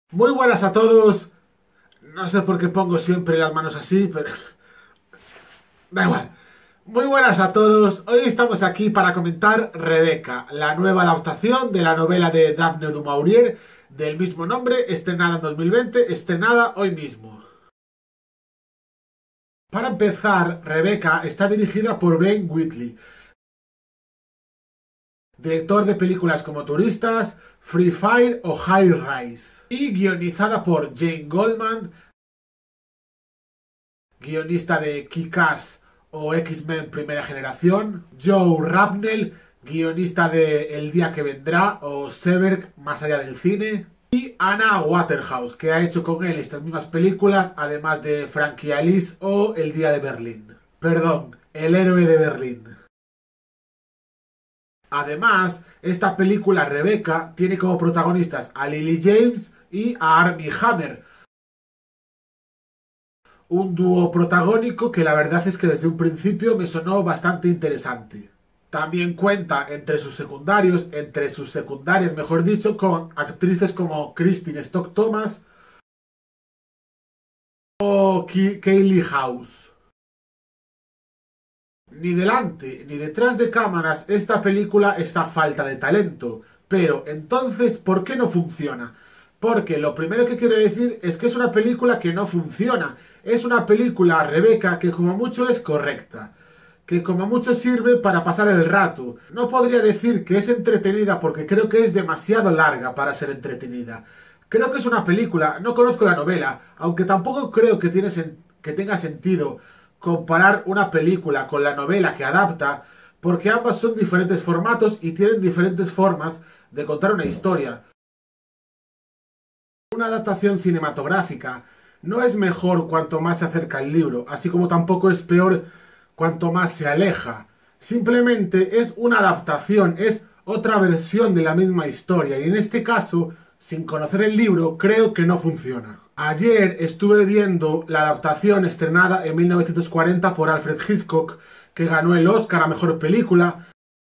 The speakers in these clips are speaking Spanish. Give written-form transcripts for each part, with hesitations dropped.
Muy buenas a todos. No sé por qué pongo siempre las manos así, pero da igual. Muy buenas a todos. Hoy estamos aquí para comentar Rebeca, la nueva adaptación de la novela de Daphne du Maurier del mismo nombre, estrenada en 2020, estrenada hoy mismo. Para empezar, Rebeca está dirigida por Ben Wheatley, director de películas como Turistas, Free Fire o High Rise, y guionizada por Jane Goldman, guionista de Kick-Ass o X-Men Primera Generación, Joe Rabnell, guionista de El Día que Vendrá o Seberg Más Allá del Cine, y Anna Waterhouse, que ha hecho con él estas mismas películas, además de Frankie Alice o El Día de Berlín. Perdón, El Héroe de Berlín. Además, esta película Rebeca tiene como protagonistas a Lily James y a Armie Hammer, un dúo protagónico que la verdad es que desde un principio me sonó bastante interesante. También cuenta entre sus secundarias mejor dicho, con actrices como Kristen Stock Thomas o Kaylee House. Ni delante ni detrás de cámaras esta película está a falta de talento. Pero entonces, ¿por qué no funciona? Porque lo primero que quiero decir es que es una película que no funciona. Es una película, Rebeca, que como mucho es correcta. Que como mucho sirve para pasar el rato. No podría decir que es entretenida porque creo que es demasiado larga para ser entretenida. Creo que es una película, no conozco la novela, aunque tampoco creo que tenga sentido comparar una película con la novela que adapta, porque ambas son diferentes formatos y tienen diferentes formas de contar una historia. Una adaptación cinematográfica no es mejor cuanto más se acerca al libro, así como tampoco es peor cuanto más se aleja. Simplemente es una adaptación, es otra versión de la misma historia, y en este caso, sin conocer el libro, creo que no funciona. Ayer estuve viendo la adaptación estrenada en 1940 por Alfred Hitchcock, que ganó el Oscar a Mejor Película,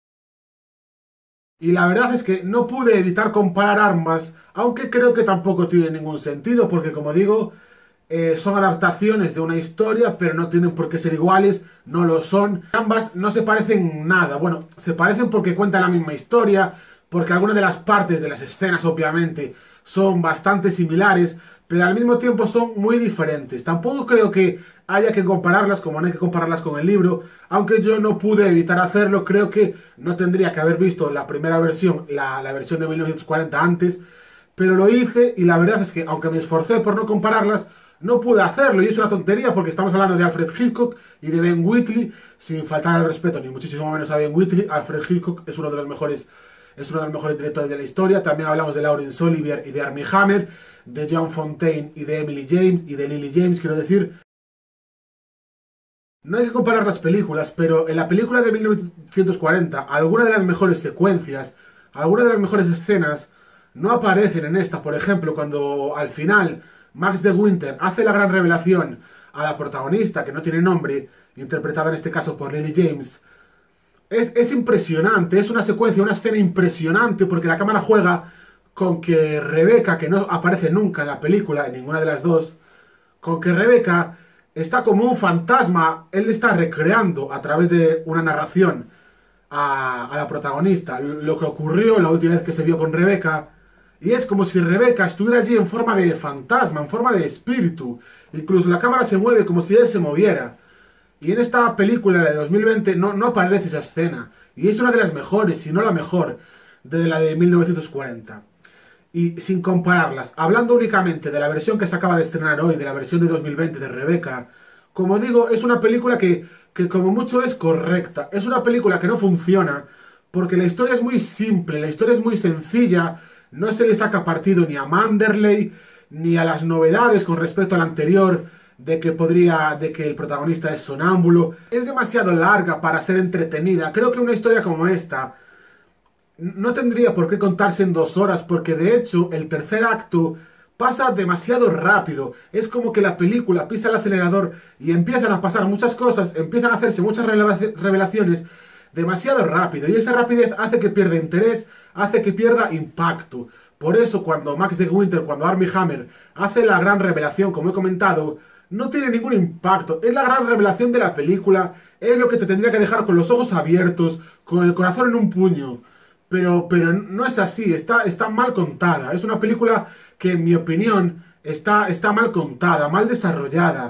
y la verdad es que no pude evitar comparar ambas, aunque creo que tampoco tiene ningún sentido, porque como digo, son adaptaciones de una historia, pero no tienen por qué ser iguales, no lo son. Ambas no se parecen nada, bueno, se parecen porque cuentan la misma historia, porque algunas de las partes de las escenas obviamente son bastante similares, pero al mismo tiempo son muy diferentes. Tampoco creo que haya que compararlas como no hay que compararlas con el libro, aunque yo no pude evitar hacerlo. Creo que no tendría que haber visto la primera versión, la versión de 1940 antes, pero lo hice y la verdad es que aunque me esforcé por no compararlas, no pude hacerlo, y es una tontería porque estamos hablando de Alfred Hitchcock y de Ben Wheatley, sin faltar al respeto ni muchísimo menos a Ben Wheatley. Alfred Hitchcock es uno de los mejores directores de la historia. También hablamos de Laurence Olivier y de Armie Hammer, de John Fontaine y de Emily James y de Lily James, quiero decir. No hay que comparar las películas, pero en la película de 1940, algunas de las mejores secuencias, algunas de las mejores escenas no aparecen en esta. Por ejemplo, cuando al final Max de Winter hace la gran revelación a la protagonista, que no tiene nombre, interpretada en este caso por Lily James. Es impresionante, es una secuencia, una escena impresionante, porque la cámara juega con que Rebeca, que no aparece nunca en la película, en ninguna de las dos, con que Rebeca está como un fantasma. Él está recreando a través de una narración a la protagonista lo que ocurrió la última vez que se vio con Rebeca. Y es como si Rebeca estuviera allí en forma de fantasma, en forma de espíritu. Incluso la cámara se mueve como si él se moviera. Y en esta película, la de 2020, no aparece esa escena. Y es una de las mejores, si no la mejor, de la de 1940. Y sin compararlas, hablando únicamente de la versión que se acaba de estrenar hoy, de la versión de 2020 de Rebeca, como digo, es una película que como mucho es correcta. Es una película que no funciona porque la historia es muy simple, la historia es muy sencilla. No se le saca partido ni a Manderley ni a las novedades con respecto al anterior, de que el protagonista es sonámbulo. Es demasiado larga para ser entretenida. Creo que una historia como esta no tendría por qué contarse en 2 horas, porque de hecho el tercer acto pasa demasiado rápido. Es como que la película pisa el acelerador y empiezan a pasar muchas cosas, empiezan a hacerse muchas revelaciones demasiado rápido, y esa rapidez hace que pierda interés, hace que pierda impacto. Por eso cuando Max de Winter, cuando Armie Hammer hace la gran revelación, como he comentado, no tiene ningún impacto. Es la gran revelación de la película, es lo que te tendría que dejar con los ojos abiertos, con el corazón en un puño. Pero no es así, está mal contada. Es una película que, en mi opinión, está mal contada, mal desarrollada.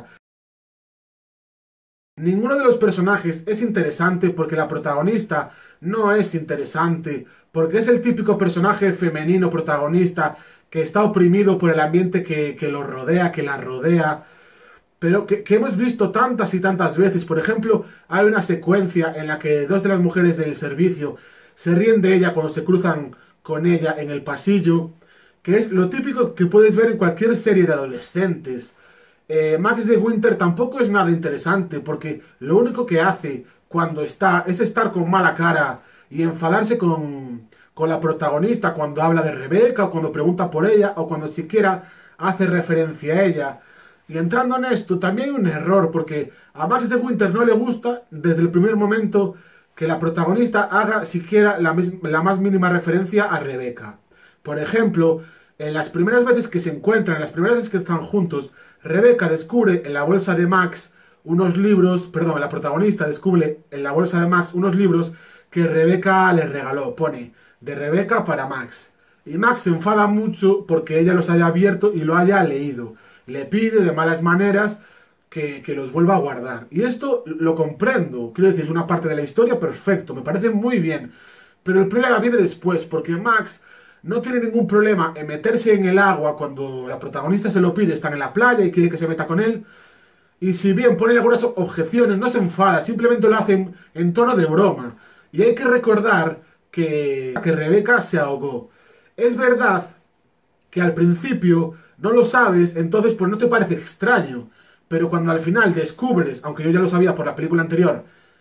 Ninguno de los personajes es interesante porque la protagonista no es interesante, porque es el típico personaje femenino protagonista que está oprimido por el ambiente que lo rodea, que la rodea, pero que hemos visto tantas y tantas veces. Por ejemplo, hay una secuencia en la que dos de las mujeres del servicio se ríen de ella cuando se cruzan con ella en el pasillo, que es lo típico que puedes ver en cualquier serie de adolescentes. Max de Winter tampoco es nada interesante porque lo único que hace cuando está es estar con mala cara y enfadarse con la protagonista cuando habla de Rebecca o cuando pregunta por ella o cuando siquiera hace referencia a ella. Y entrando en esto, también hay un error porque a Max de Winter no le gusta desde el primer momento que la protagonista haga siquiera la más mínima referencia a Rebecca. Por ejemplo, en las primeras veces que se encuentran, en las primeras veces que están juntos, Rebecca descubre en la bolsa de Max unos libros, perdón, la protagonista descubre en la bolsa de Max unos libros que Rebecca le regaló. Pone, de Rebecca para Max. Y Max se enfada mucho porque ella los haya abierto y lo haya leído. Le pide de malas maneras que los vuelva a guardar. Y esto lo comprendo. Quiero decir, es una parte de la historia, perfecto. Me parece muy bien. Pero el problema viene después, porque Max no tiene ningún problema en meterse en el agua cuando la protagonista se lo pide, están en la playa y quiere que se meta con él. Y si bien pone algunas objeciones, no se enfada, simplemente lo hacen en tono de broma. Y hay que recordar que Rebecca se ahogó. Es verdad que al principio no lo sabes, entonces pues no te parece extraño. Pero cuando al final descubres, aunque yo ya lo sabía por la película anterior,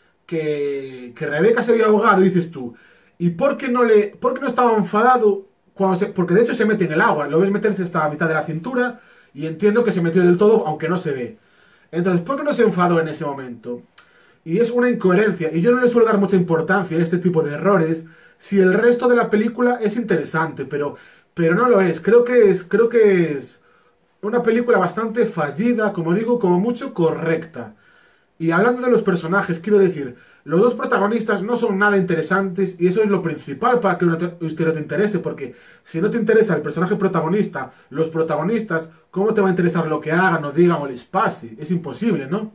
que Rebecca se había ahogado, dices tú, ¿y por qué no estaba enfadado? Porque de hecho se mete en el agua, lo ves meterse hasta la mitad de la cintura y entiendo que se metió del todo, aunque no se ve. Entonces, ¿por qué no se enfadó en ese momento? Y es una incoherencia, y yo no le suelo dar mucha importancia a este tipo de errores si el resto de la película es interesante, pero no lo es. Creo que es una película bastante fallida, como digo, como mucho correcta. Y hablando de los personajes, quiero decir, los dos protagonistas no son nada interesantes y eso es lo principal para que una historia te interese, porque si no te interesa el personaje protagonista, los protagonistas, ¿cómo te va a interesar lo que hagan o digan o les pase? Es imposible, ¿no?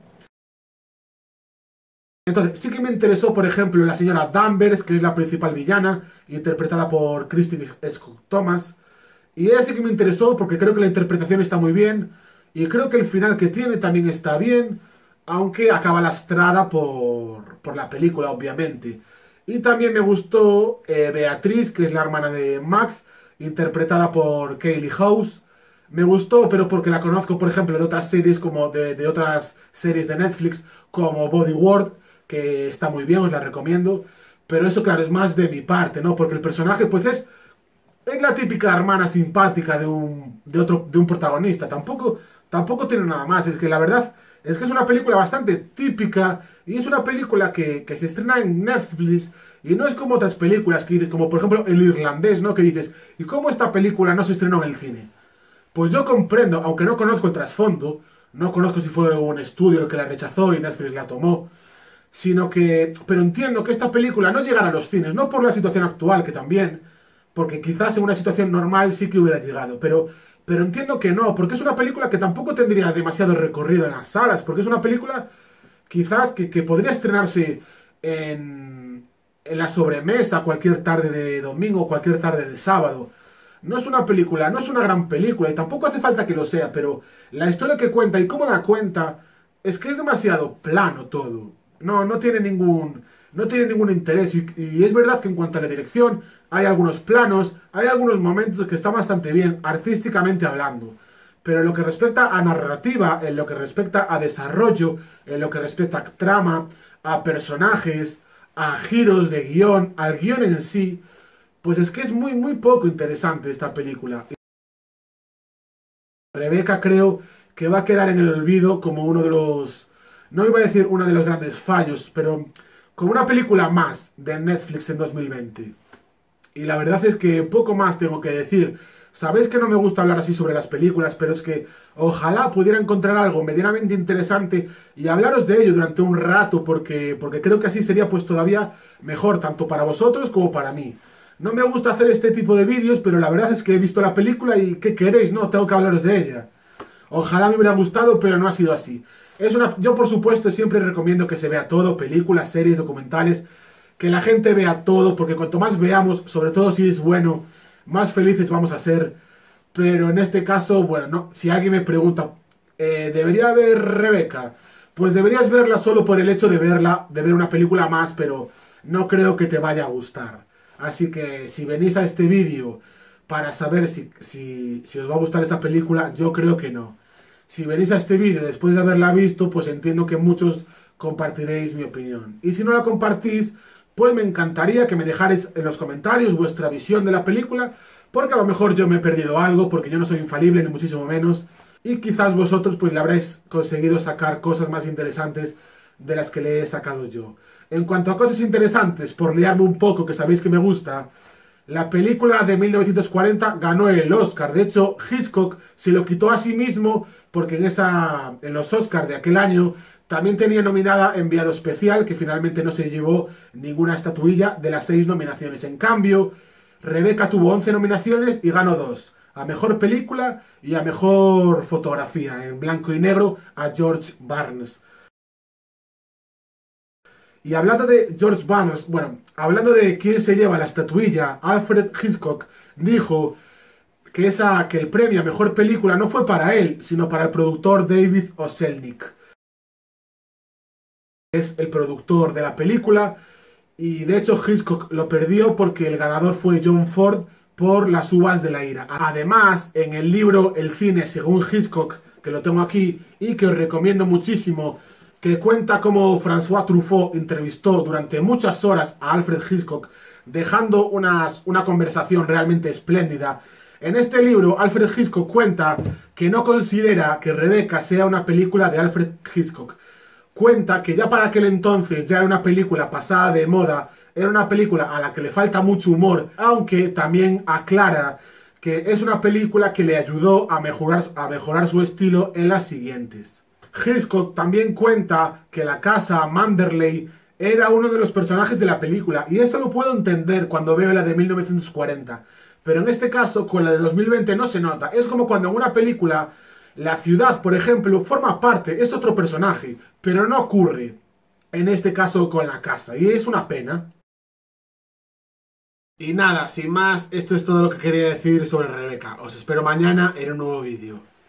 Entonces, sí que me interesó, por ejemplo, la señora Danvers, que es la principal villana, interpretada por Kristen Scott Thomas. Y ella sí que me interesó porque creo que la interpretación está muy bien y creo que el final que tiene también está bien, aunque acaba lastrada por la película, obviamente. Y también me gustó Beatriz, que es la hermana de Max, interpretada por Kaylee House. Me gustó, pero porque la conozco, por ejemplo, de otras series como de otras series de Netflix, como Bodyguard, que está muy bien, os la recomiendo. Pero eso, claro, es más de mi parte, ¿no? Porque el personaje, pues es la típica hermana simpática de un protagonista. Tampoco tiene nada más. Es que la verdad es que es una película bastante típica y es una película que se estrena en Netflix y no es como otras películas que dices, como por ejemplo El Irlandés, ¿no? Que dices, ¿y cómo esta película no se estrenó en el cine? Pues yo comprendo, aunque no conozco el trasfondo, no conozco si fue un estudio el que la rechazó y Netflix la tomó, pero entiendo que esta película no llegara a los cines, no por la situación actual, que también, porque quizás en una situación normal sí que hubiera llegado, pero entiendo que no, porque es una película que tampoco tendría demasiado recorrido en las salas, porque es una película quizás que podría estrenarse en la sobremesa cualquier tarde de domingo, cualquier tarde de sábado. No es una película, no es una gran película y tampoco hace falta que lo sea, pero la historia que cuenta y cómo la cuenta es que es demasiado plano todo. No tiene ningún interés y es verdad que en cuanto a la dirección hay algunos planos, hay algunos momentos que están bastante bien, artísticamente hablando. Pero en lo que respecta a narrativa, en lo que respecta a desarrollo, en lo que respecta a trama, a personajes, a giros de guión, al guión en sí, pues es que es muy poco interesante esta película. Rebecca creo que va a quedar en el olvido como uno de los, no iba a decir uno de los grandes fallos, pero como una película más de Netflix en 2020. Y la verdad es que poco más tengo que decir. Sabéis que no me gusta hablar así sobre las películas, pero es que ojalá pudiera encontrar algo medianamente interesante y hablaros de ello durante un rato, porque creo que así sería pues todavía mejor, tanto para vosotros como para mí. No me gusta hacer este tipo de vídeos, pero la verdad es que he visto la película y ¿qué queréis? No, tengo que hablaros de ella. Ojalá me hubiera gustado, pero no ha sido así. Yo, por supuesto, siempre recomiendo que se vea todo, películas, series, documentales, que la gente vea todo, porque cuanto más veamos, sobre todo si es bueno, más felices vamos a ser. Pero en este caso, bueno, no, si alguien me pregunta, ¿debería ver Rebeca? Pues deberías verla solo por el hecho de verla, de ver una película más, pero no creo que te vaya a gustar. Así que si venís a este vídeo para saber si os va a gustar esta película, yo creo que no. Si venís a este vídeo después de haberla visto, pues entiendo que muchos compartiréis mi opinión. Y si no la compartís, pues me encantaría que me dejarais en los comentarios vuestra visión de la película, porque a lo mejor yo me he perdido algo, porque yo no soy infalible, ni muchísimo menos, y quizás vosotros pues le habréis conseguido sacar cosas más interesantes de las que le he sacado yo. En cuanto a cosas interesantes, por liarme un poco, que sabéis que me gusta, la película de 1940 ganó el Oscar. De hecho, Hitchcock se lo quitó a sí mismo porque en los Oscars de aquel año también tenía nominada Enviado Especial, que finalmente no se llevó ninguna estatuilla de las 6 nominaciones. En cambio, Rebeca tuvo 11 nominaciones y ganó 2. A Mejor Película y a Mejor Fotografía, en blanco y negro, a George Barnes. Y hablando de George Barnes, bueno, hablando de quién se lleva la estatuilla, Alfred Hitchcock dijo que el premio a mejor película no fue para él, sino para el productor David O. Selznick. Es el productor de la película y de hecho Hitchcock lo perdió porque el ganador fue John Ford por Las uvas de la ira. Además, en el libro El cine según Hitchcock, que lo tengo aquí y que os recomiendo muchísimo, que cuenta cómo François Truffaut entrevistó durante muchas horas a Alfred Hitchcock, dejando una conversación realmente espléndida. En este libro, Alfred Hitchcock cuenta que no considera que Rebeca sea una película de Alfred Hitchcock. Cuenta que ya para aquel entonces ya era una película pasada de moda, era una película a la que le falta mucho humor, aunque también aclara que es una película que le ayudó a mejorar su estilo en las siguientes. Hitchcock también cuenta que la casa Manderley era uno de los personajes de la película, y eso lo puedo entender cuando veo la de 1940, pero en este caso con la de 2020 no se nota. Es como cuando en una película la ciudad, por ejemplo, forma parte, es otro personaje, pero no ocurre en este caso con la casa, y es una pena. Y nada, sin más, esto es todo lo que quería decir sobre Rebeca. Os espero mañana en un nuevo vídeo.